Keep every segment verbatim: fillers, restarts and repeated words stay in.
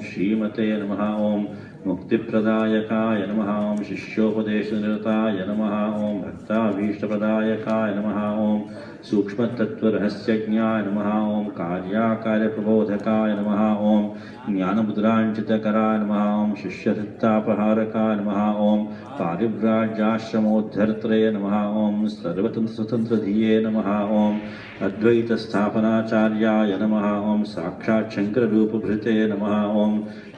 श्रीमते नमः ओं मुक्तिप्रदायकाय नमः ओं शिष्योपदेशनिरताय नमः ओं भक्ताभीष्टप्रदायकाय नमः ओं सूक्ष्मतत्त्वरहस्यज्ञाय नमः ओं कार्याकार्यप्रबोधकाय नमः ओं ज्ञानमुद्राञ्चितकराय नमः ओं शिष्यदत्तापहारकाय नमः ओं पारिव्राज्याश्रमोद्धर्त्रे नमः ओं सर्वतन्त्रस्वतन्त्रधिये नमः ओं अद्वैतस्थापनाचार्याय नमः ओं साक्षात् शङ्कररूपभृते नमः ओं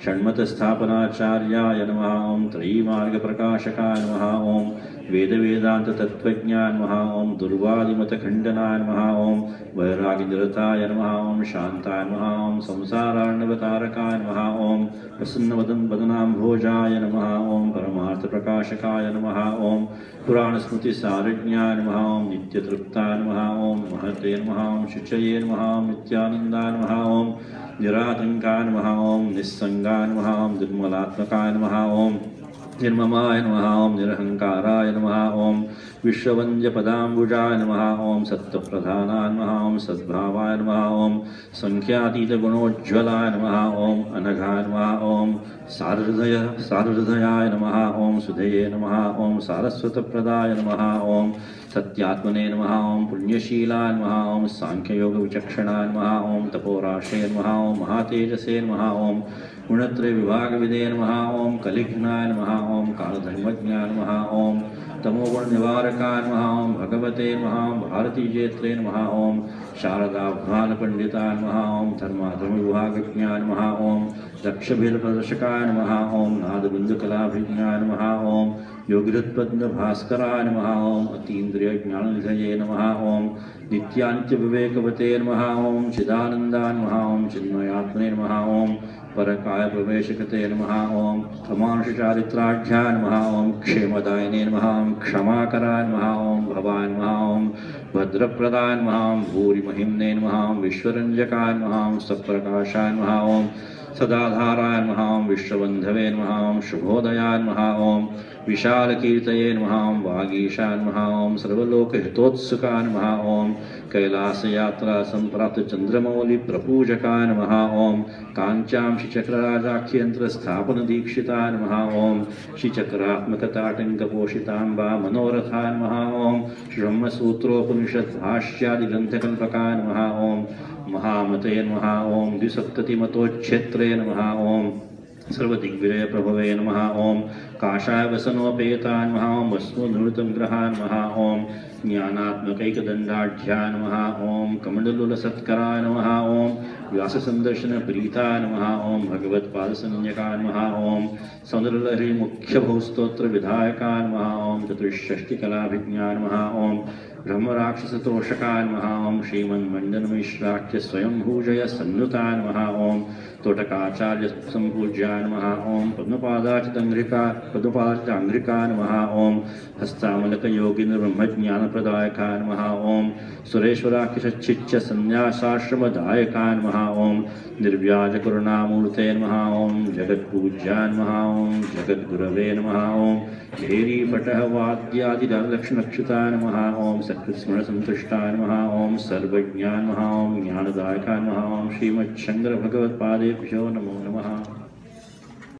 षण्मतस्थापनाचार्याय नमः ओं त्रयीमार्गप्रकाशकाय नमः ओं वेदवेदान्ततत्त्वज्ञाय नमः ओं दुर्वादिमतखण्डनाय नमः ओं वैराग्यनिरताय नमः ओं शान्ताय नमः ओं संसारार्णवतारकाय नमः ओं प्रसन्नवदनवदनाम्भोजाय नमः ओं परमार्थप्रकाशकाय नमः ओं पुराणस्मृतिसारज्ञाय नमः ओं नित्यतृप्ताय नमः ओं महते नमः ओं शुचये नमः ओं नित्यानन्दाय नमः ओं निरातङ्काय नमः ओं निस्सङ्गाय नमः ओं निर्मलात्मकाय नमः ओं निर्ममाय नमः ओं निरहङ्काराय नमः ओं विश्ववन्द्यपदाम्बुजाय नमः ओं सत्त्वप्रधानाय नमः ओं सद्भावाय नमः ओं सङ्ख्यातीतगुणोज्ज्वलाय नमः ओं अनघाय नमः ओं सारहृदय सारहृदयाय नमः ओं सुधये नमः ओं सारस्वतप्रदाय नमः ओं सत्यात्मने नमः ओं पुण्यशीलाय नमः ओं साङ्ख्ययोगविचक्षणाय नमः ओं तपोराशे नमः ओं महातेजसे नमः ओं गुणत्रयविभागविदे नमः ओं कलिघ्नाय नमः ओं कालधर्मज्ञाय नमः ओं तमोगुणनिवारकाय नमः ओं भगवते नमः ओं भारतीजेत्रे नमः ओं शारदाभ्वानपण्डिताय नमः ओं धर्माधर्मविभागज्ञाय नमः ओं दक्षभिलप्रदर्शकाय नमः ओं नादबिन्दुकलाभिज्ञाय नमः ओं योगिहृत्पद्मभास्कराय नमः ओं अतीन्द्रियज्ञाननिधये नमः ओं नित्यानित्यविवेकवते नमः ओं चिदानन्दाय नमः ओं चिन्मयात्मने नमः ओं परकायप्रवेशकते नमः ओं अमानुषचारित्राढ्याय नमः ओं क्षेमदायिने नमः ओं क्षमाकराय नमः ओं भवाय नमः ओं भद्रप्रदाय नमः ओं भूरिमहिम्ने नमः ओं विश्वरञ्जकाय नमः ओं सप्रकाशाय नमः ओं सदाधाराय नमः ओं विश्वबन्धवे नमः ओं शुभोदयाय नमः ओं विशालकीर्तये नमः ओं वागीशाय नमः ओं सर्वलोकहितोत्सुकाय नमः ओं कैलासयात्रा सम्प्राप्त चन्द्रमौलिप्रपूजकाय नमः ओं काञ्चां श्रीचक्रराजाख्ययन्त्रस्थापनदीक्षिताय नमः ओं श्रीचक्रात्मकताटङ्कपोषिताम्बा मनोरथाय नमः ओं ब्रह्मसूत्रोपनिषद्भाष्यादिग्रन्थकल्पकाय नमः ओं महामते नमः ओं द्विसप्ततिमतोच्छेत्रे नमः ओं सर्वदिग्विजय प्रभवे नमः ओं काषाय वसनोपेताय नमः ओं वस्मोन्नृतं ग्रहाय नमः ओं ज्ञानात्मकैकदण्डाढ्याय नमः ओं कमण्डलुलसत्कराय नमः ओं व्याससन्दर्शनप्रीताय नमः ओं भगवत्पादसंज्ञकाय नमः ओं सौन्दर्यलहरीमुख्यभूस्तोत्रविधायकाय नमः ओं चतुष्षष्टिकलाभिज्ञाय नमः ओं ब्रह्मराक्षसतोषकाय नमः ओं श्रीमन्मण्डनमिश्राख्य स्वयंभूजय सन्नुताय नमः ओं तोटकाचार्य सम्पूज्याय नमः ओं पद्मपादाचितङ्घ्रिका पद्मपादाचिताङ्घ्रिकाय नमः ओं हस्तामलकयोगिन्द्रब्रह्मज्ञानप्रदायकाय नमः ओं सुरेश्वराख्यसच्चिच्च सन्न्यासाश्रमदायकाय नमः ओं निर्व्याजकरुणामूर्ते नमः ओं जगत्पूज्याय नमः ओं जगद्गुरवे नमः ओं भेरीपटः वाद्यादिलक्षणक्षुताय नमः ओं सत्कृत्स्मरणसन्तुष्टाय नमः ओं सर्वज्ञाय नमः ओं ज्ञानदायकाय नमः ओं श्रीमच्छङ्करभगवत्पादेभ्यो नमो नमः।